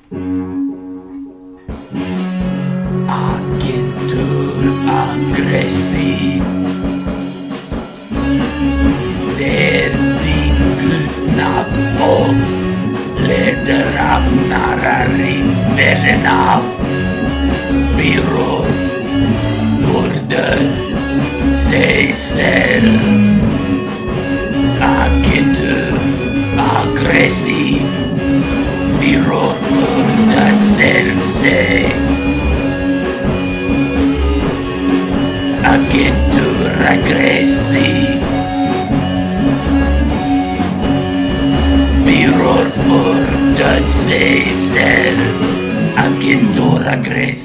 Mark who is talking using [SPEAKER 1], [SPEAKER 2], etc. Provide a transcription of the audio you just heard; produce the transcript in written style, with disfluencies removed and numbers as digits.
[SPEAKER 1] Agentur aggressiv. Der de gudna på leder Ragnar i velden av byråer Norden seg selv. Agentur aggressiv. Byråer Norden selv seg. Agentur aggressiv. Byråer Norden seg selv. Agentur aggressiv.